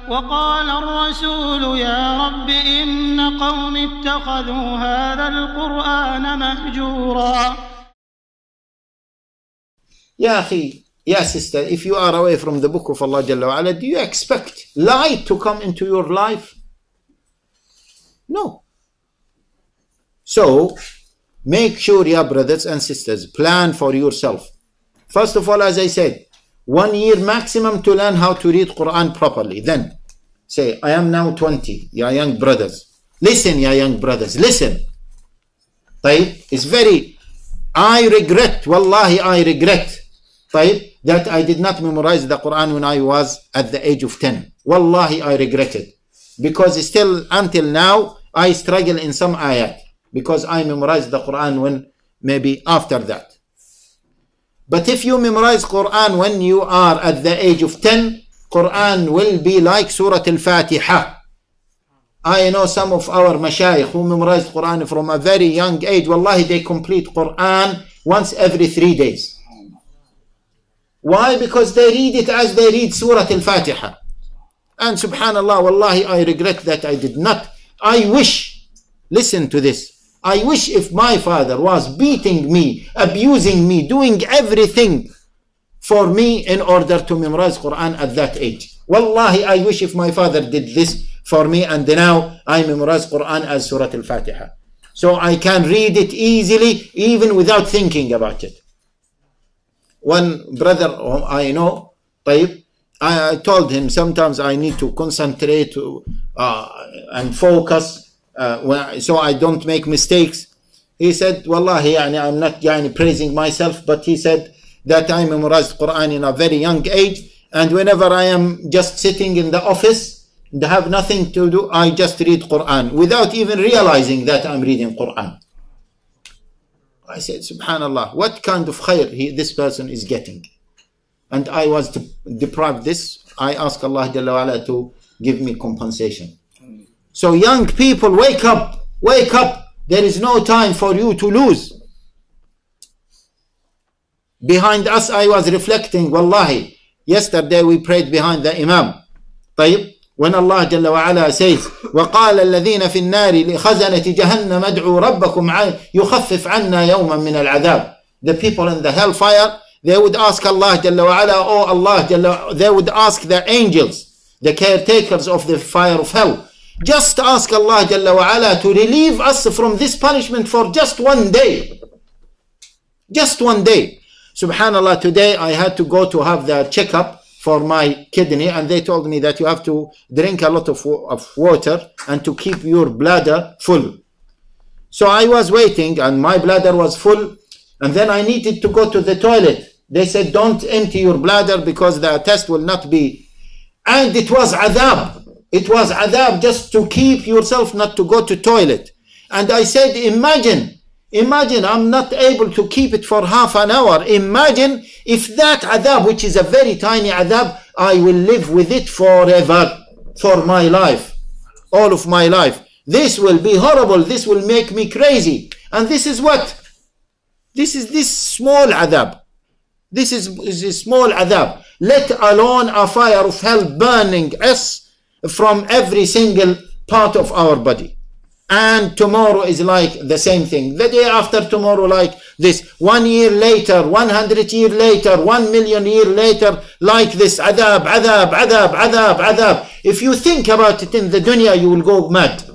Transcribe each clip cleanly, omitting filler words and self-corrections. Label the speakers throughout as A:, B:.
A: وقال الرسول يا رب إن قوم اتخذوا هذا القرآن مهجورا.
B: يا أخي, يا sister, if you are away from the book of Allah Jalla wa Ala, do you expect light to come into your life? No. So, make sure, ya brothers and sisters, plan for yourself. First of all, as I said, 1 year maximum to learn how to read Quran properly. Then, say, I am now 20, ya young brothers. Listen, ya young brothers, listen. It's very, I regret, wallahi, I regret, that I did not memorize the Quran when I was at the age of 10. Wallahi, I regret it. Because still, until now, I struggle in some ayat. Because I memorized the Quran when maybe after that. But if you memorize Quran when you are at the age of 10, Quran will be like Surah Al-Fatiha. I know some of our mashayikh who memorized Quran from a very young age. Wallahi, they complete Quran once every 3 days. Why? Because they read it as they read Surah Al-Fatiha. And subhanallah, wallahi, I regret that I did not. I wish, listen to this, I wish if my father was beating me, abusing me, doing everything for me in order to memorize Quran at that age. Wallahi, I wish if my father did this for me and now I memorize Quran as Surah Al-Fatiha. So I can read it easily even without thinking about it. One brother I know, I told him sometimes I need to concentrate and focus so I don't make mistakes. He said, Wallahi, I'm not praising myself, but he said that I memorized Quran in a very young age, and whenever I am just sitting in the office and have nothing to do, I just read Quran without even realizing that I'm reading Quran. I said, subhanallah, what kind of khair this person is getting? And I was deprived this. I ask Allah Jalla wa Ala to give me compensation. So young people, wake up, wake up. There is no time for you to lose. Behind us, I was reflecting, wallahi, yesterday we prayed behind the Imam. When Allah Jalla wa Ala says, وَقَالَ الَّذِينَ فِي النَّارِ لِخَزَنَةِ جَهَنَّمَ ادْعُوا رَبَّكُمْ يُخَفِّفْ عَنَّا يَوْمًا مِنَ الْعَذَابِ. The people in the hellfire, they would ask Allah Jalla wa Ala, oh Allah Jalla, they would ask the angels, the caretakers of the fire of hell, just ask Allah Jalla wa Ala to relieve us from this punishment for just 1 day. Just 1 day. Subhanallah, today I had to go to have the checkup for my kidney, and they told me that you have to drink a lot of water and to keep your bladder full. So I was waiting and my bladder was full, and then I needed to go to the toilet. They said, don't empty your bladder because the test will not be. And it was adhab. It was adhab just to keep yourself not to go to toilet. And I said, imagine I'm not able to keep it for half an hour. Imagine if that adhab, which is a very tiny adhab, I will live with it forever, for my life, all of my life. This will be horrible. This will make me crazy. And this is what? This is this small adhab. This is a small adhab. Let alone a fire of hell burning us from every single part of our body. And tomorrow is like the same thing. The day after tomorrow like this. 1 year later, 100 years later, 1 million years later, like this. Adhab, adhab, adhab, adhab, adhab. If you think about it in the dunya, you will go mad.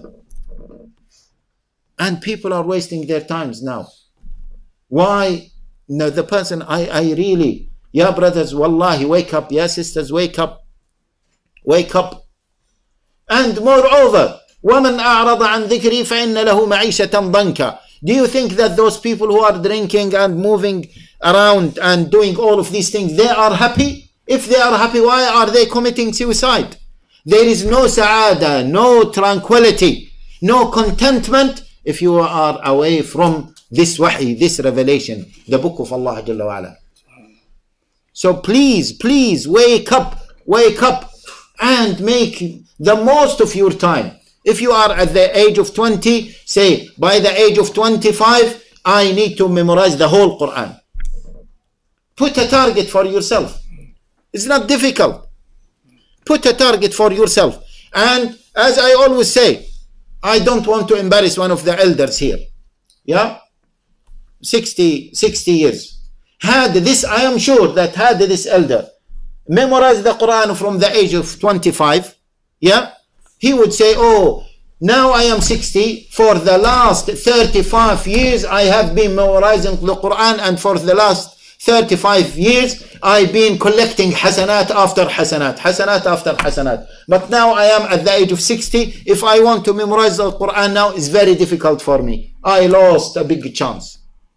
B: And people are wasting their times now. Why? No, the person, I really, ya brothers, wallahi, wake up. Ya sisters, wake up. Wake up. And moreover, وَمَنْ أَعْرَضَ عَنْ ذِكْرِي فَإِنَّ لَهُ مَعِيشَةً ضَنْكًا. Do you think that those people who are drinking and moving around and doing all of these things, they are happy? If they are happy, why are they committing suicide? There is no sa'ada, no tranquility, no contentment if you are away from this wahi, this revelation, the book of Allah Jalla wa Ala. So please, please wake up and make the most of your time. If you are at the age of 20, say, by the age of 25, I need to memorize the whole Quran. Put a target for yourself. It's not difficult. put a target for yourself. And as I always say, I don't want to embarrass one of the elders here. Yeah? 60 years. Had this, I am sure that had this elder memorized the Quran from the age of 25, yeah, he would say, oh, now I am 60, for the last 35 years I have been memorizing the Quran, and for the last 35 years I've been collecting hasanat after hasanat, hasanat after hasanat. But now I am at the age of 60. If I want to memorize the Quran now, it's very difficult for me. I lost a big chance.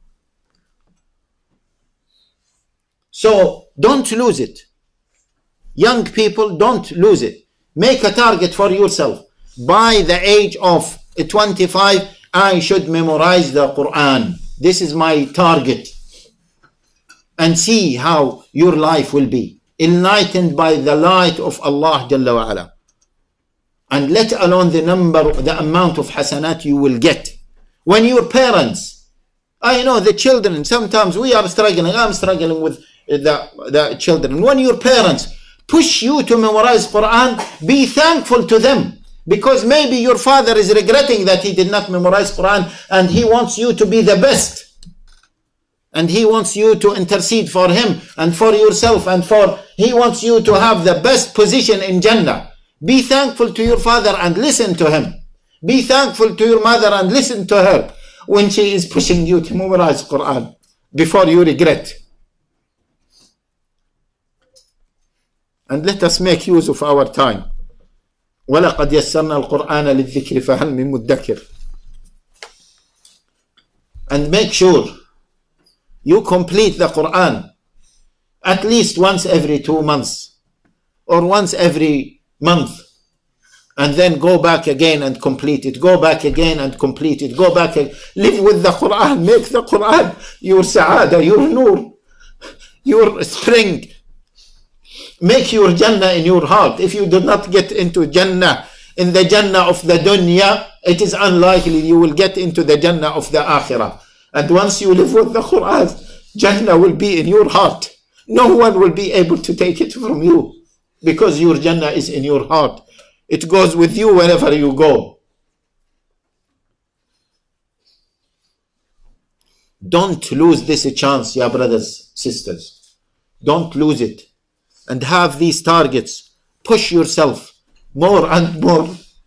B: So don't lose it. Young people, don't lose it. Make a target for yourself. By the age of 25, I should memorize the Quran. This is my target. And see how your life will be enlightened by the light of Allah Jalla wa Ala. And let alone the amount of hasanat you will get. When your parents, I know the children, sometimes we are struggling, I'm struggling with the children. When your parents push you to memorize Quran, be thankful to them. Because maybe your father is regretting that he did not memorize Quran, and he wants you to be the best. And he wants you to intercede for him and for yourself, and he wants you to have the best position in Jannah. Be thankful to your father and listen to him. Be thankful to your mother and listen to her when she is pushing you to memorize Quran before you regret. And let us make use of our time. وَلَقَدْ يَسَّرْنَا الْقُرْآنَ لِلذِّكْرِ فَهَلْ مِن مُدَّكِرٍ. And make sure you complete the Quran at least once every 2 months or once every month, and then go back again and complete it, go back again and complete it, go back and live with the Quran. Make the Quran your sa'ada, your nur, your spring. Make your Jannah in your heart. If you do not get into Jannah, in the Jannah of the dunya, it is unlikely you will get into the Jannah of the akhirah. And once you live with the Quran, Jannah will be in your heart. No one will be able to take it from you, because your Jannah is in your heart. It goes with you wherever you go. Don't lose this chance, ya brothers, sisters. Don't lose it. And have these targets. Push yourself more and more.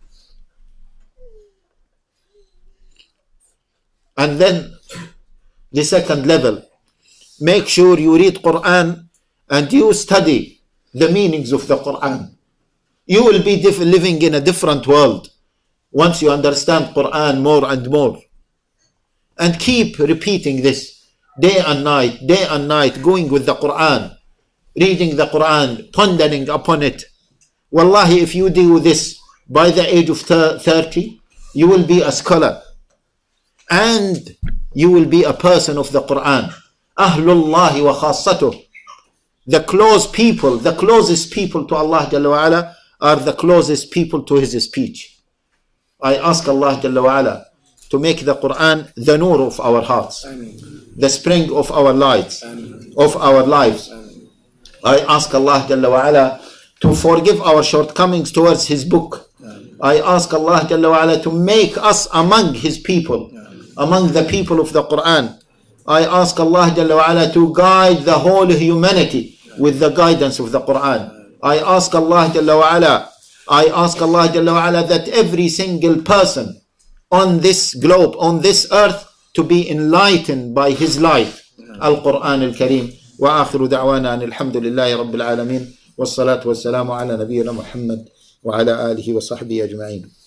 B: And then the second level, make sure you read Quran and you study the meanings of the Quran. You will be living in a different world once you understand Quran more and more. And keep repeating this day and night, going with the Quran, reading the Quran, pondering upon it. Wallahi, if you do this by the age of 30, you will be a scholar. And you will be a person of the Quran. Ahlullahi wa khassatuh. The close people, the closest people to Allah Jalla wa Ala are the closest people to His speech. I ask Allah Jalla wa Ala to make the Quran the nur of our hearts, the spring of our lights, of our lives. I ask Allah Jalla wa Ala to forgive our shortcomings towards His book. I ask Allah Jalla wa Ala to make us among His people, among the people of the Quran. I ask Allah Jalla wa Ala to guide the whole humanity with the guidance of the Quran. I ask Allah Jalla wa Ala that every single person on this globe, on this earth, to be enlightened by His light, Al-Quran Al-Kareem. Wa akhiru da'wana alhamdulillahi rabbil alamin. Wassalatu wassalamu ala nabiyyina Muhammad wa ala alihi wa sahbihi ajma'in.